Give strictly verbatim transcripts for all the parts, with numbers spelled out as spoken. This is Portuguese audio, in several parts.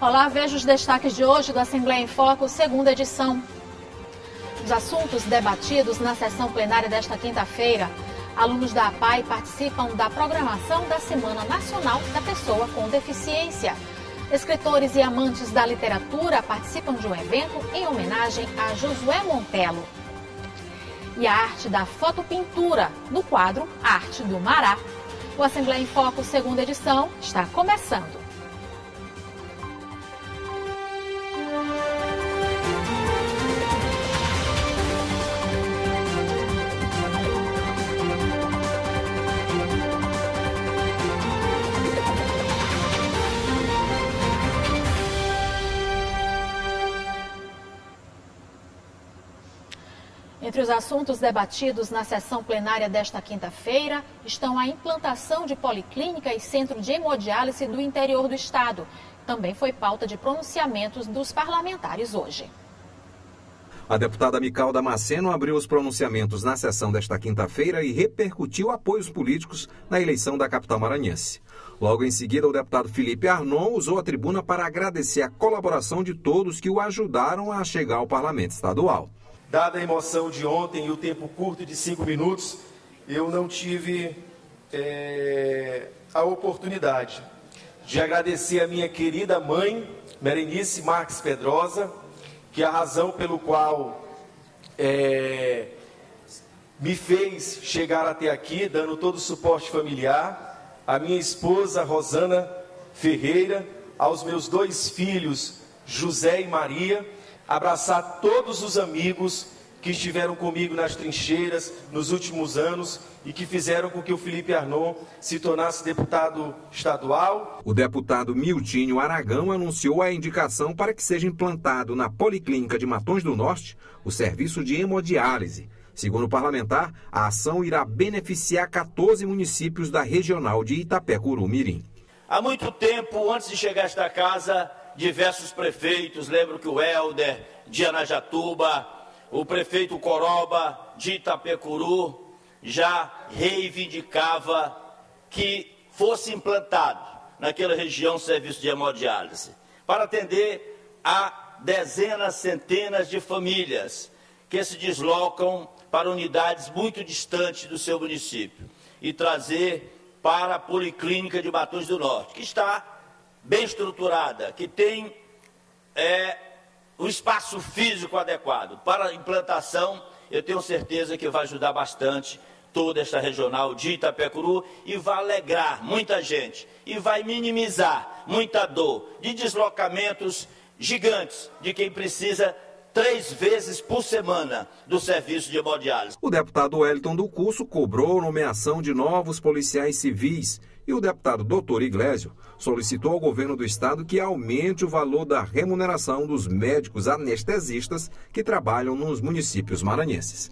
Olá, veja os destaques de hoje do Assembleia em Foco, segunda edição. Os assuntos debatidos na sessão plenária desta quinta-feira. Alunos da A P A I participam da programação da Semana Nacional da Pessoa com Deficiência. Escritores e amantes da literatura participam de um evento em homenagem a Josué Montelo. E a arte da fotopintura, no quadro Arte do Mará. O Assembleia em Foco, segunda edição, está começando. Entre os assuntos debatidos na sessão plenária desta quinta-feira estão a implantação de policlínica e centro de hemodiálise do interior do estado. Também foi pauta de pronunciamentos dos parlamentares hoje. A deputada Mical Damasceno abriu os pronunciamentos na sessão desta quinta-feira e repercutiu apoios políticos na eleição da capital maranhense. Logo em seguida, o deputado Felipe Arnon usou a tribuna para agradecer a colaboração de todos que o ajudaram a chegar ao parlamento estadual. Dada a emoção de ontem e o tempo curto de cinco minutos, eu não tive é, a oportunidade de agradecer a minha querida mãe, Berenice Marques Pedrosa, que é a razão pelo qual é, me fez chegar até aqui, dando todo o suporte familiar, a minha esposa, Rosana Ferreira, aos meus dois filhos, José e Maria, abraçar todos os amigos que estiveram comigo nas trincheiras nos últimos anos e que fizeram com que o Felipe Arnon se tornasse deputado estadual. O deputado Miltinho Aragão anunciou a indicação para que seja implantado na Policlínica de Matões do Norte o serviço de hemodiálise. Segundo o parlamentar, a ação irá beneficiar quatorze municípios da regional de Itapecuru-Mirim. Há muito tempo, antes de chegar a esta casa, diversos prefeitos, lembro que o Helder de Anajatuba, o prefeito Coroba de Itapecuru já reivindicava que fosse implantado naquela região serviço de hemodiálise para atender a dezenas, centenas de famílias que se deslocam para unidades muito distantes do seu município e trazer para a Policlínica de Matões do Norte, que está bem estruturada, que tem é, um espaço físico adequado. Para a implantação, eu tenho certeza que vai ajudar bastante toda esta regional de Itapecuru e vai alegrar muita gente e vai minimizar muita dor de deslocamentos gigantes de quem precisa três vezes por semana do serviço de hemodiálise. O deputado Wellington do Curso cobrou a nomeação de novos policiais civis e o deputado doutor Iglesio solicitou ao governo do estado que aumente o valor da remuneração dos médicos anestesistas que trabalham nos municípios maranhenses.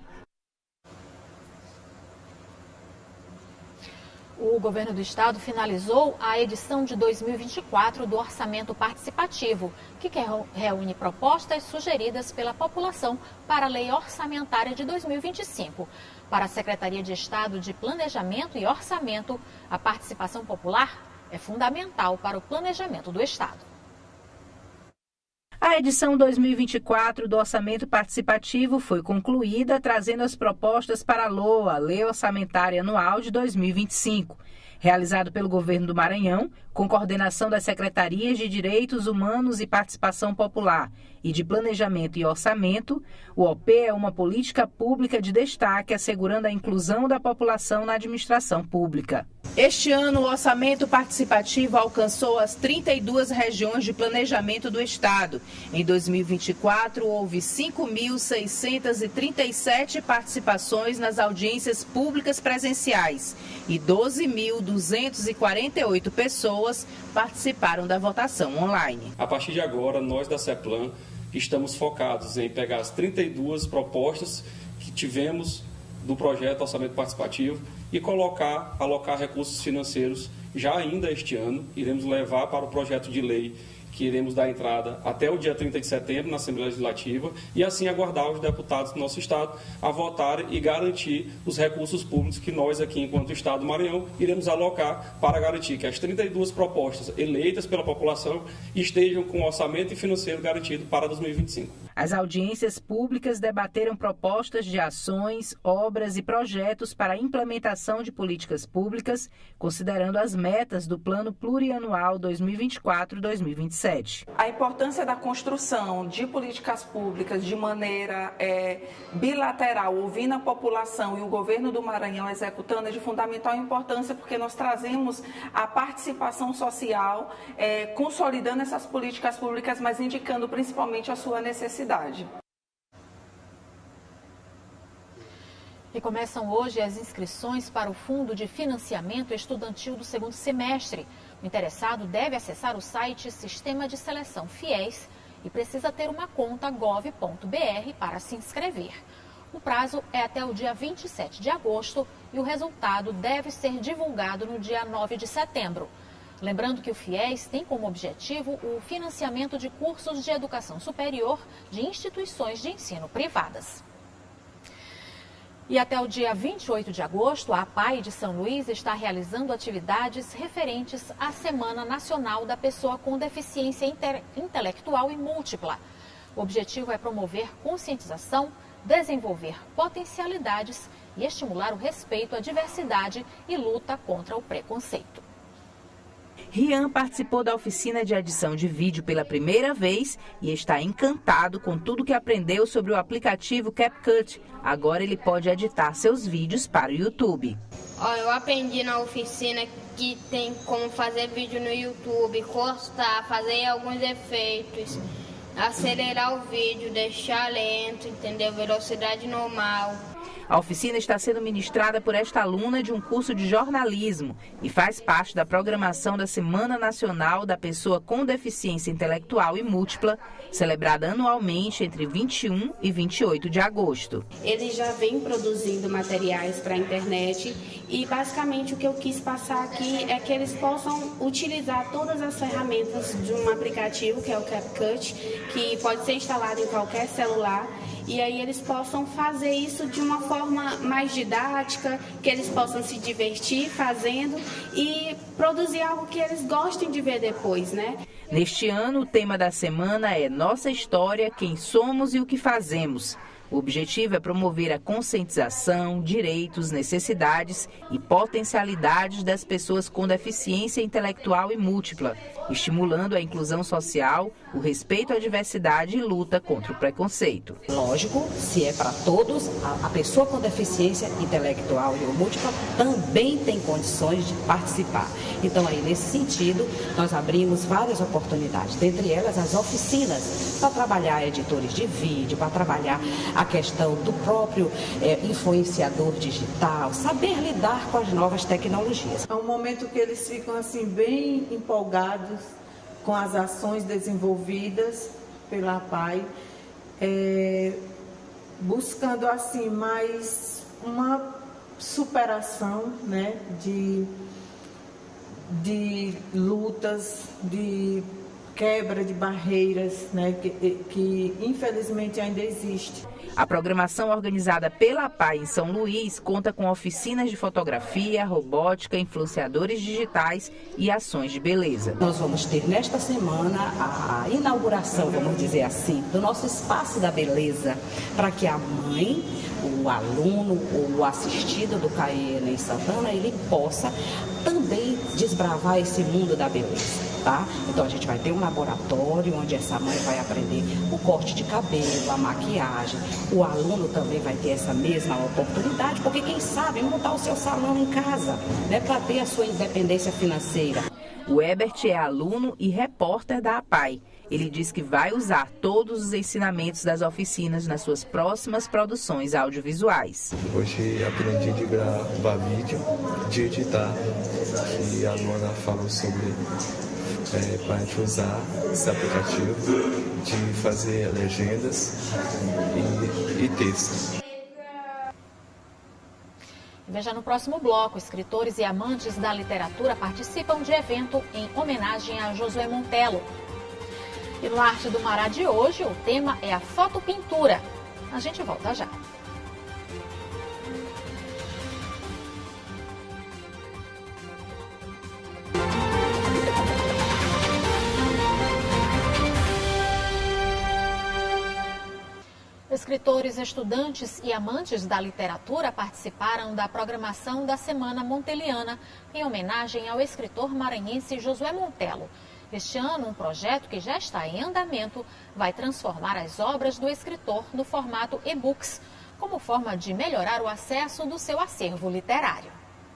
O governo do estado finalizou a edição de dois mil e vinte e quatro do Orçamento Participativo, que reúne propostas sugeridas pela população para a Lei Orçamentária de dois mil e vinte e cinco. Para a Secretaria de Estado de Planejamento e Orçamento, a participação popular é fundamental para o planejamento do estado. A edição dois mil e vinte e quatro do Orçamento Participativo foi concluída trazendo as propostas para a LOA, Lei Orçamentária Anual de dois mil e vinte e cinco. Realizado pelo governo do Maranhão, com coordenação das Secretarias de Direitos Humanos e Participação Popular e de Planejamento e Orçamento, o O P é uma política pública de destaque assegurando a inclusão da população na administração pública. Este ano, o orçamento participativo alcançou as trinta e duas regiões de planejamento do estado. Em dois mil e vinte e quatro, houve cinco mil seiscentas e trinta e sete participações nas audiências públicas presenciais e doze mil duzentas e quarenta e oito pessoas participaram da votação online. A partir de agora, nós da CEPLAN estamos focados em pegar as trinta e duas propostas que tivemos do projeto Orçamento Participativo e colocar, alocar recursos financeiros já ainda este ano. Iremos levar para o projeto de lei que iremos dar entrada até o dia trinta de setembro na Assembleia Legislativa e assim aguardar os deputados do nosso Estado a votarem e garantir os recursos públicos que nós aqui, enquanto Estado do Maranhão, iremos alocar para garantir que as trinta e duas propostas eleitas pela população estejam com orçamento financeiro garantido para dois mil e vinte e cinco. As audiências públicas debateram propostas de ações, obras e projetos para a implementação de políticas públicas, considerando as metas do Plano Plurianual dois mil e vinte e quatro a dois mil e vinte e sete. A importância da construção de políticas públicas de maneira é, bilateral, ouvindo a população e o governo do Maranhão executando, é de fundamental importância, porque nós trazemos a participação social, é, consolidando essas políticas públicas, mas indicando principalmente a sua necessidade. E começam hoje as inscrições para o Fundo de Financiamento Estudantil do segundo semestre. O interessado deve acessar o site Sistema de Seleção Fiéis e precisa ter uma conta gov ponto br para se inscrever. O prazo é até o dia vinte e sete de agosto e o resultado deve ser divulgado no dia nove de setembro. Lembrando que o FIES tem como objetivo o financiamento de cursos de educação superior de instituições de ensino privadas. E até o dia vinte e oito de agosto, a APAI de São Luís está realizando atividades referentes à Semana Nacional da Pessoa com Deficiência Intelectual e Múltipla. O objetivo é promover conscientização, desenvolver potencialidades e estimular o respeito à diversidade e luta contra o preconceito. Rian participou da oficina de edição de vídeo pela primeira vez e está encantado com tudo que aprendeu sobre o aplicativo CapCut. Agora ele pode editar seus vídeos para o YouTube. Ó, eu aprendi na oficina que tem como fazer vídeo no YouTube, cortar, fazer alguns efeitos, acelerar o vídeo, deixar lento, entendeu? Velocidade normal. A oficina está sendo ministrada por esta aluna de um curso de jornalismo e faz parte da programação da Semana Nacional da Pessoa com Deficiência Intelectual e Múltipla, celebrada anualmente entre vinte e um e vinte e oito de agosto. Eles já vêm produzindo materiais para a internet e basicamente o que eu quis passar aqui é que eles possam utilizar todas as ferramentas de um aplicativo que é o CapCut, que pode ser instalado em qualquer celular. E aí eles possam fazer isso de uma forma mais didática, que eles possam se divertir fazendo e produzir algo que eles gostem de ver depois, né? Neste ano, o tema da semana é Nossa História, Quem Somos e o que Fazemos. O objetivo é promover a conscientização, direitos, necessidades e potencialidades das pessoas com deficiência intelectual e múltipla, estimulando a inclusão social, o respeito à diversidade e luta contra o preconceito. Lógico, se é para todos, a, a pessoa com deficiência intelectual e ou múltipla também tem condições de participar. Então, aí, nesse sentido, nós abrimos várias oportunidades, dentre elas as oficinas, para trabalhar editores de vídeo, para trabalhar a questão do próprio é, influenciador digital, saber lidar com as novas tecnologias. É um momento que eles ficam assim bem empolgados com as ações desenvolvidas pela APAI, é, buscando assim mais uma superação, né, de, de lutas, de quebra de barreiras, né, que, que infelizmente ainda existe. A programação organizada pela APAI em São Luís conta com oficinas de fotografia, robótica, influenciadores digitais e ações de beleza. Nós vamos ter nesta semana a inauguração, vamos dizer assim, do nosso espaço da beleza, para que a mãe, o aluno ou o assistido do CAE Enem Santana, ele possa também desbravar esse mundo da beleza, tá? Então a gente vai ter um laboratório onde essa mãe vai aprender o corte de cabelo, a maquiagem. O aluno também vai ter essa mesma oportunidade, porque quem sabe montar o seu salão em casa, né, para ter a sua independência financeira. O Ebert é aluno e repórter da APAI. Ele diz que vai usar todos os ensinamentos das oficinas nas suas próximas produções audiovisuais. Hoje aprendi de gravar vídeo, de editar, e a Luana falou sobre é, para a gente usar esse aplicativo, de fazer legendas e, e texto. Veja no próximo bloco, escritores e amantes da literatura participam de evento em homenagem a Josué Montelo. E no Arte do Mará de hoje, o tema é a fotopintura. A gente volta já. Escritores, estudantes e amantes da literatura participaram da programação da Semana Monteliana em homenagem ao escritor maranhense Josué Montello. Este ano, um projeto que já está em andamento vai transformar as obras do escritor no formato e-books, como forma de melhorar o acesso do seu acervo literário.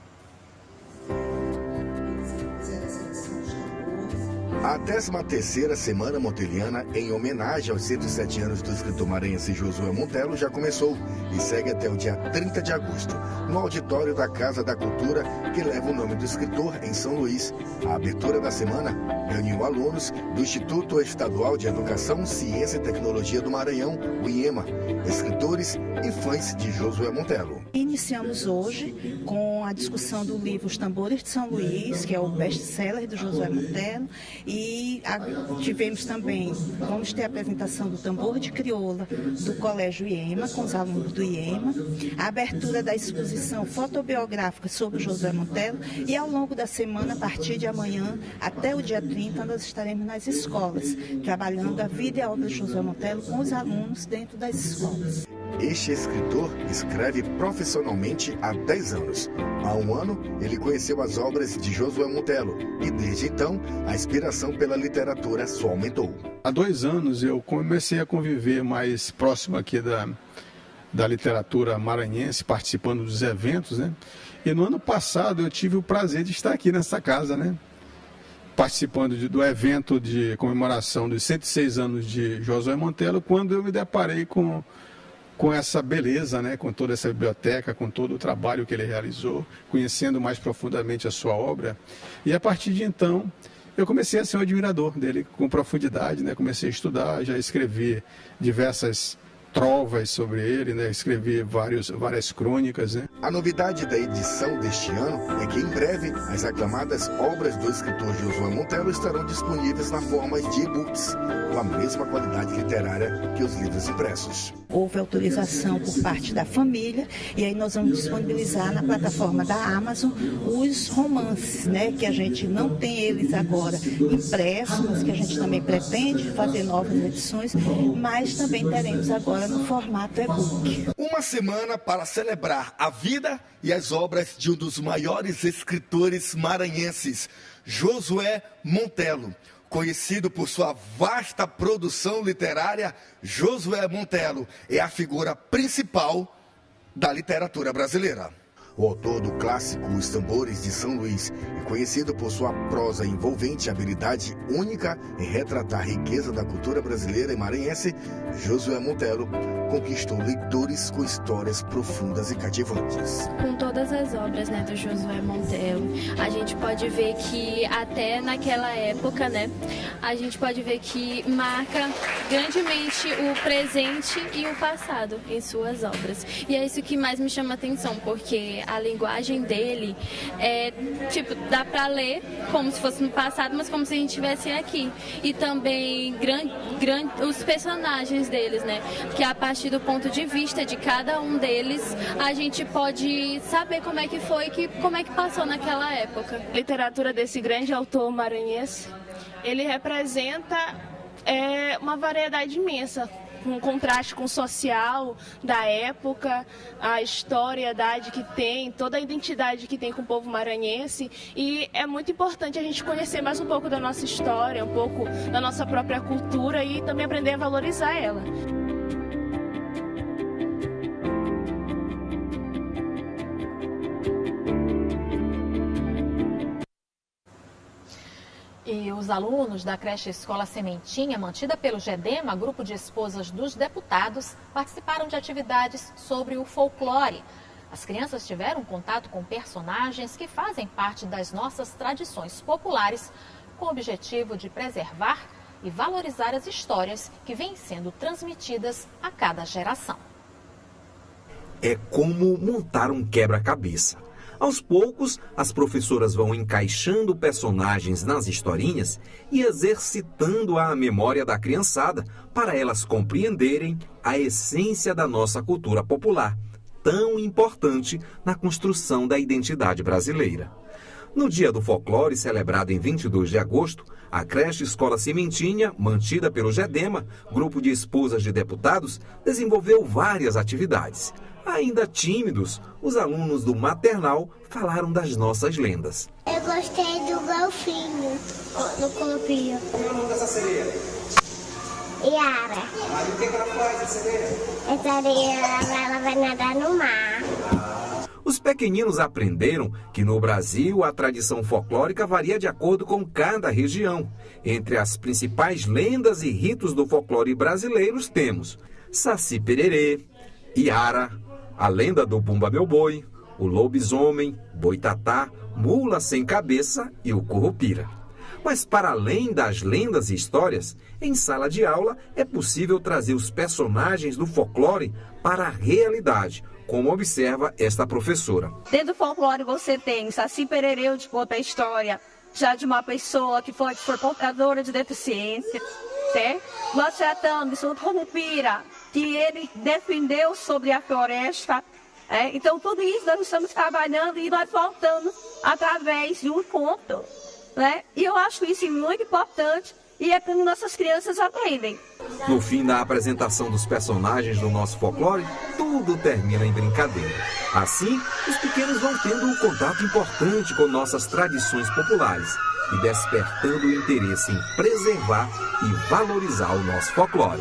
A décima terceira Semana Monteliana, em homenagem aos cento e sete anos do escritor maranhense Josué Montello, já começou e segue até o dia trinta de agosto, no auditório da Casa da Cultura, que leva o nome do escritor, em São Luís. A abertura da semana reuniu alunos do Instituto Estadual de Educação, Ciência e Tecnologia do Maranhão, o IEMA, escritores e fãs de Josué Montello. Iniciamos hoje com a discussão do livro Os Tambores de São Luís, que é o best-seller do Josué Montello, e a, tivemos também, vamos ter a apresentação do Tambor de Crioula do Colégio IEMA, com os alunos do IEMA, a abertura da exposição fotobiográfica sobre o Josué Montello, e ao longo da semana, a partir de amanhã até o dia trinta, nós estaremos nas escolas, trabalhando a vida e a obra de Josué Montello com os alunos dentro das escolas. Este escritor escreve profissionalmente há dez anos. Há um ano, ele conheceu as obras de Josué Montello e, desde então, a inspiração pela literatura só aumentou. Há dois anos, eu comecei a conviver mais próximo aqui da, da literatura maranhense, participando dos eventos, né? E no ano passado, eu tive o prazer de estar aqui nessa casa, né? Participando de, do evento de comemoração dos cento e seis anos de Josué Montello, quando eu me deparei com... com essa beleza, né, com toda essa biblioteca, com todo o trabalho que ele realizou, conhecendo mais profundamente a sua obra. E a partir de então, eu comecei a ser um admirador dele com profundidade, né? Comecei a estudar, já escrevi diversas trovas sobre ele, né? Escrevi vários, várias crônicas, né? A novidade da edição deste ano é que, em breve, as aclamadas obras do escritor Josué Montello estarão disponíveis na forma de e-books, com a mesma qualidade literária que os livros impressos. Houve autorização por parte da família, e aí nós vamos disponibilizar na plataforma da Amazon os romances, né? Que a gente não tem eles agora impressos, mas que a gente também pretende fazer novas edições, mas também teremos agora no formato e-book. Uma semana para celebrar a vida e as obras de um dos maiores escritores maranhenses, Josué Montello. Conhecido por sua vasta produção literária, Josué Montello é a figura principal da literatura brasileira. O autor do clássico Os Tambores de São Luís é conhecido por sua prosa envolvente e habilidade única em retratar a riqueza da cultura brasileira e maranhense. Josué Montello conquistou leitores com histórias profundas e cativantes. Com todas as obras, né, do Josué Montello, a gente pode ver que até naquela época, né, a gente pode ver que marca grandemente o presente e o passado em suas obras. E é isso que mais me chama a atenção, porque a linguagem dele é, tipo, dá para ler como se fosse no passado, mas como se a gente estivesse aqui. E também gran, gran, os personagens deles, né, que a partir do ponto de vista de cada um deles, a gente pode saber como é que foi, que, como é que passou naquela época. A literatura desse grande autor maranhense, ele representa é, uma variedade imensa, um contraste com o social da época, a historiedade que tem, toda a identidade que tem com o povo maranhense, e é muito importante a gente conhecer mais um pouco da nossa história, um pouco da nossa própria cultura e também aprender a valorizar ela. E os alunos da creche Escola Sementinha, mantida pelo GEDEMA, grupo de esposas dos deputados, participaram de atividades sobre o folclore. As crianças tiveram contato com personagens que fazem parte das nossas tradições populares, com o objetivo de preservar e valorizar as histórias que vêm sendo transmitidas a cada geração. É como montar um quebra-cabeça. Aos poucos, as professoras vão encaixando personagens nas historinhas e exercitando a memória da criançada para elas compreenderem a essência da nossa cultura popular, tão importante na construção da identidade brasileira. No Dia do Folclore, celebrado em vinte e dois de agosto, a creche Escola Cimentinha, mantida pelo GEDEMA, grupo de esposas de deputados, desenvolveu várias atividades. Ainda tímidos, os alunos do maternal falaram das nossas lendas. Eu gostei do golfinho no copinho. Qual é o nome dessa sereia? Yara. Ah, e o que ela faz, essa sereia? Essa sereia, ela vai nadar no mar. Os pequeninos aprenderam que no Brasil a tradição folclórica varia de acordo com cada região. Entre as principais lendas e ritos do folclore brasileiros temos Saci Pererê, Iara, a lenda do Bumba Meu Boi, o lobisomem, boitatá, mula sem cabeça e o currupira. Mas para além das lendas e histórias, em sala de aula é possível trazer os personagens do folclore para a realidade, como observa esta professora. Dentro do folclore você tem Saci Pererê, onde conta a história já de uma pessoa que foi, que foi portadora de deficiência. Né? Nós tratamos o currupira, que ele defendeu sobre a floresta. É? Então tudo isso nós estamos trabalhando e nós voltamos através de um conto. Né? E eu acho isso muito importante e é como nossas crianças aprendem. No fim da apresentação dos personagens do nosso folclore, tudo termina em brincadeira. Assim, os pequenos vão tendo um contato importante com nossas tradições populares e despertando o interesse em preservar e valorizar o nosso folclore.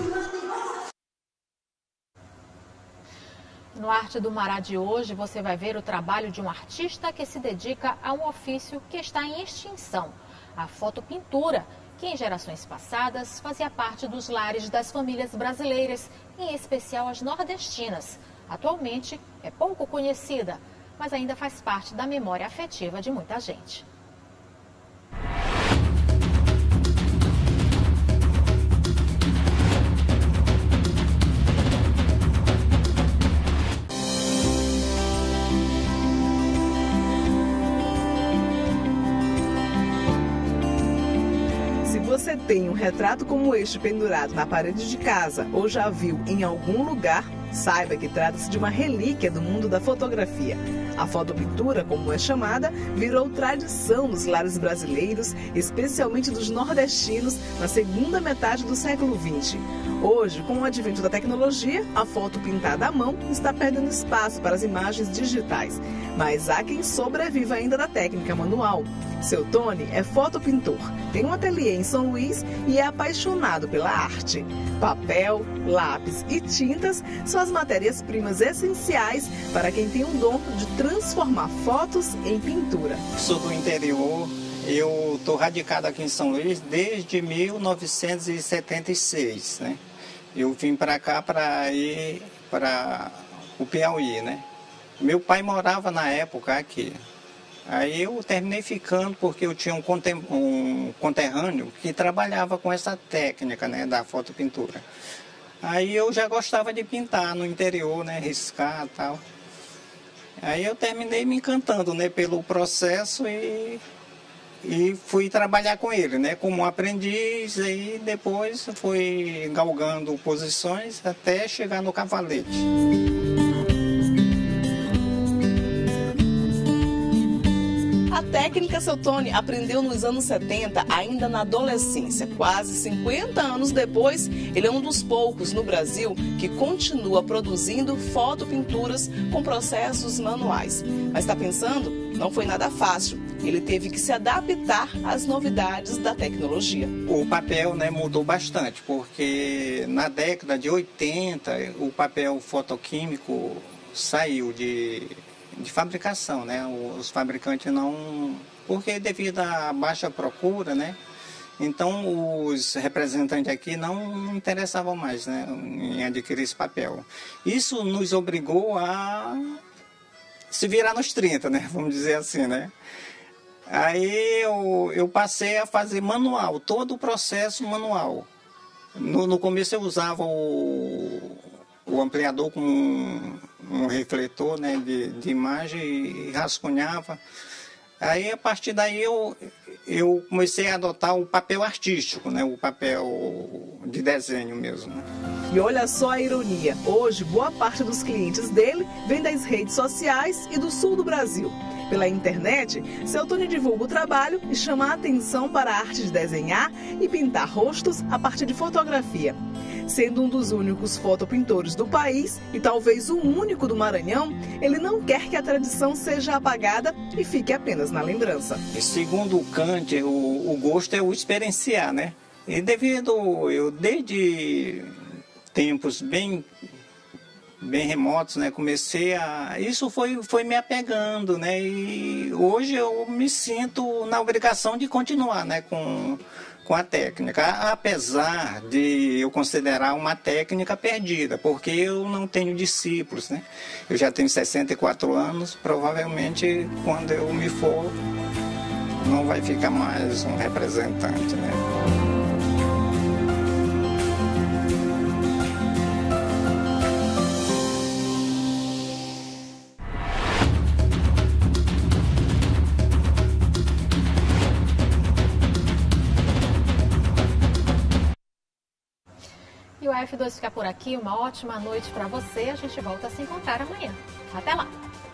No Arte do Mará de hoje, você vai ver o trabalho de um artista que se dedica a um ofício que está em extinção, a fotopintura, que em gerações passadas fazia parte dos lares das famílias brasileiras, em especial as nordestinas. Atualmente é pouco conhecida, mas ainda faz parte da memória afetiva de muita gente. Você tem um retrato como este pendurado na parede de casa ou já viu em algum lugar, saiba que trata-se de uma relíquia do mundo da fotografia. A fotopintura, como é chamada, virou tradição nos lares brasileiros, especialmente dos nordestinos, na segunda metade do século vinte. Hoje, com o advento da tecnologia, a foto pintada à mão está perdendo espaço para as imagens digitais. Mas há quem sobreviva ainda da técnica manual. Seu Tony é fotopintor, tem um ateliê em São Luís e é apaixonado pela arte. Papel, lápis e tintas são as matérias-primas essenciais para quem tem um dom de transformar fotos em pintura. Sou do interior, eu estou radicado aqui em São Luís desde mil novecentos e setenta e seis, né? Eu vim para cá para ir para o Piauí, né? Meu pai morava na época aqui. Aí eu terminei ficando porque eu tinha um, contem um conterrâneo que trabalhava com essa técnica, né, da fotopintura. Aí eu já gostava de pintar no interior, né, riscar e tal. Aí eu terminei me encantando, né, pelo processo e, e fui trabalhar com ele, né, como aprendiz. E depois fui galgando posições até chegar no cavalete. A técnica seu Tony aprendeu nos anos setenta, ainda na adolescência. Quase cinquenta anos depois, ele é um dos poucos no Brasil que continua produzindo fotopinturas com processos manuais. Mas está pensando? Não foi nada fácil. Ele teve que se adaptar às novidades da tecnologia. O papel, né, mudou bastante, porque na década de oitenta o papel fotoquímico saiu de... de fabricação, né? Os fabricantes não... Porque devido à baixa procura, né? Então os representantes aqui não interessavam mais, né, em adquirir esse papel. Isso nos obrigou a se virar nos trinta, né? Vamos dizer assim, né? Aí eu, eu passei a fazer manual, todo o processo manual. No, no começo eu usava o, o ampliador com um refletor, né, de, de imagem e rascunhava. Aí, a partir daí, eu, eu comecei a adotar o papel artístico, né, o papel de desenho mesmo. Né? E olha só a ironia, hoje boa parte dos clientes dele vem das redes sociais e do sul do Brasil. Pela internet, seu Tony divulga o trabalho e chama a atenção para a arte de desenhar e pintar rostos a partir de fotografia. Sendo um dos únicos fotopintores do país e talvez o único do Maranhão, ele não quer que a tradição seja apagada e fique apenas na lembrança. E segundo o Kant, o, o gosto é o experienciar, né? E devido, eu desde tempos bem, bem remotos, né, comecei a... Isso foi, foi me apegando, né? E hoje eu me sinto na obrigação de continuar, né, com... com a técnica, apesar de eu considerar uma técnica perdida, porque eu não tenho discípulos, né? Eu já tenho sessenta e quatro anos, provavelmente quando eu me for, não vai ficar mais um representante, né? E o A F dois fica por aqui. Uma ótima noite para você. A gente volta a se encontrar amanhã. Até lá!